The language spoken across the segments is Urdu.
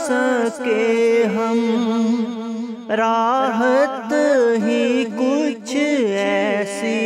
سکے ہم، راحت ہی کچھ ایسی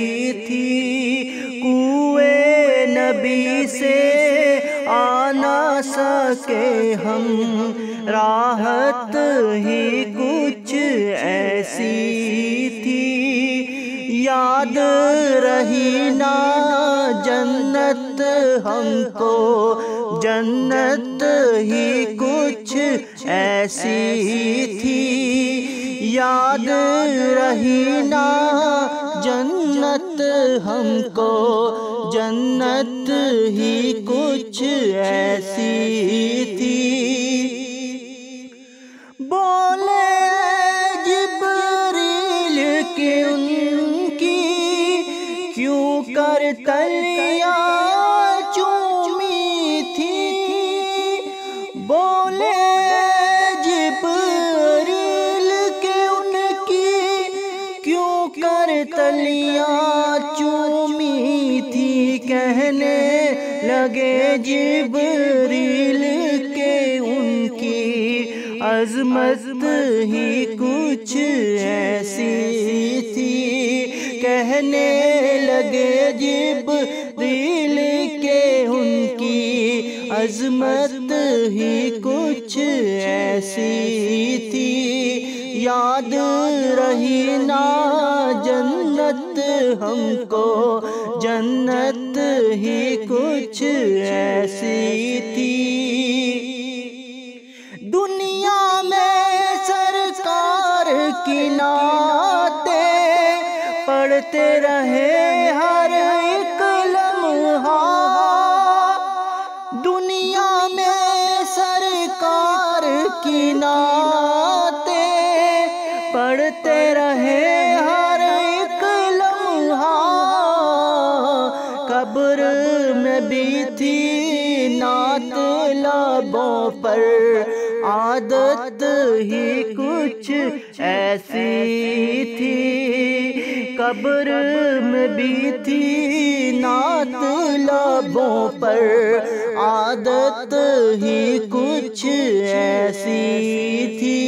تھی، کوئے نبی سے آ نہ سکے ہم، راحت ہی کچھ ایسی تھی، یاد رہی نا جنت ہم کو، جنت ہی کچھ ایسی تھی، یاد رہی نا جنت ہم کو، جنت ہی کچھ ایسی تھی۔ بولے جبریل کہ ان کی کیوں کر تلیاں چومی تھی، بولے جبریل کہ ان کی کیوں کر تلیاں چومی تھی، کہنے لگے جبریل کہ ان کی عظمت ہی کچھ ایسی تھی، کہنے لگے جبریل کہ ان کی عظمت ہی کچھ ایسی تھی، یاد رہی نا جنت ہم کو، جنت ہی کچھ ایسی تھی۔ دنیا میں سرکار کی نعتیں پڑھتے رہے ہر ایک لمحہ، دنیا میں سرکار کی نعتیں پڑھتے رہے ہر ایک لمحہ، قبر میں بھی تھی نعت لبوں پر، عادت ہی کچھ ایسی تھی، قبر میں بھی تھی نعت لبوں پر، عادت ہی کچھ ایسی تھی،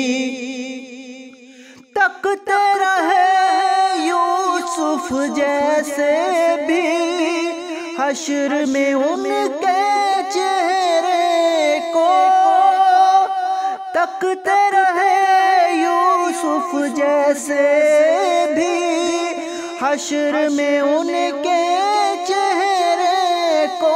تکتے رہے یوسف جیسے بھی حشر میں ان کے چہرے کو، تکتے رہے یوسف جیسے بھی حشر میں ان کے چہرے کو،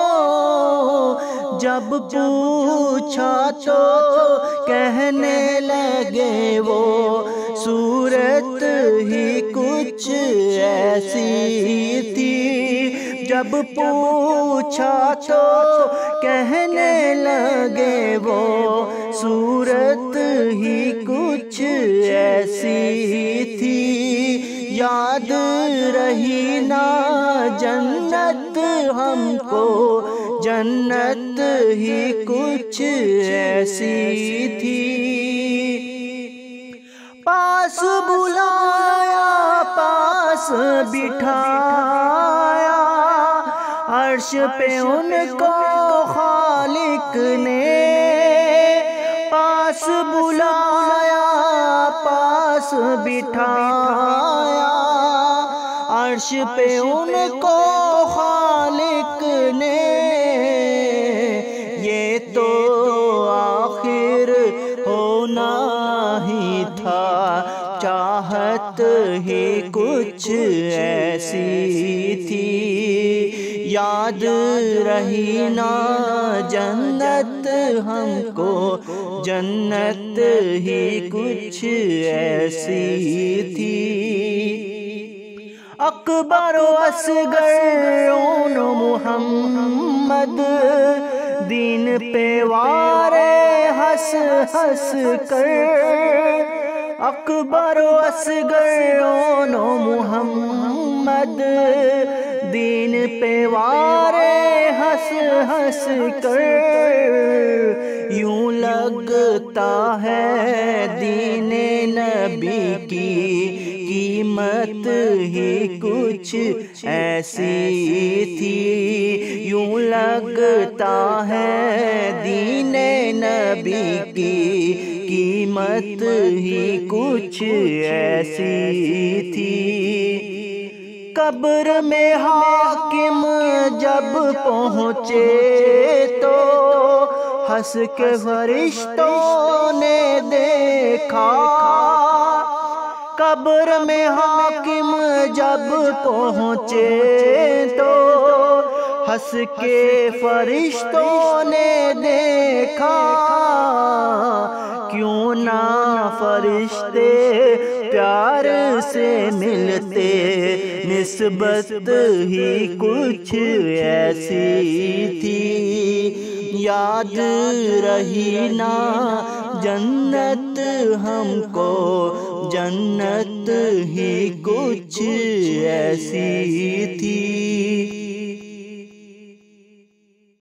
جب پوچھا تو کہنے لگے وہ صورت ہی کچھ ایسی تھی، جب پوچھا تو کہنے لگے وہ صورت ہی کچھ ایسی تھی، یاد رہی نا جنت ہم کو، جنت ہی کچھ ایسی تھی، پاس بلایا پاس بٹھایا، عرش پہ ان کو خالق نے، پاس بلایا پاس بٹھایا، عرش پہ ان کو خالق نے، یہ تو آخر ہونا ہی تھا، چاہت ہی کچھ ایسی تھی، یاد رہی نا جنت ہم کو، جنت ہی کچھ ایسی تھی، اکبر و اصغر اون محمد دین پہ وارے ہنس ہنس کر، اکبر و اصغر اون محمد دین پہ وارے ہنس ہنس کر، یوں لگتا ہے دین نبی کی قیمت ہی کچھ ایسی تھی، یوں لگتا ہے دین نبی نبی کی قیمت ہی کچھ ایسی تھی۔ قبر میں حاکم جب پہنچے تو ہنس کے فرشتوں نے دیکھا۔ قبر میں حاکم جب پہنچے تو ہنس کے فرشتوں نے دیکھا۔ کیوں نہ فرشتے پیار سے ملتے، نسبت ہی کچھ ایسی تھی۔ یاد رہی نا جنت ہم کو، جنت ہی کچھ ایسی تھی۔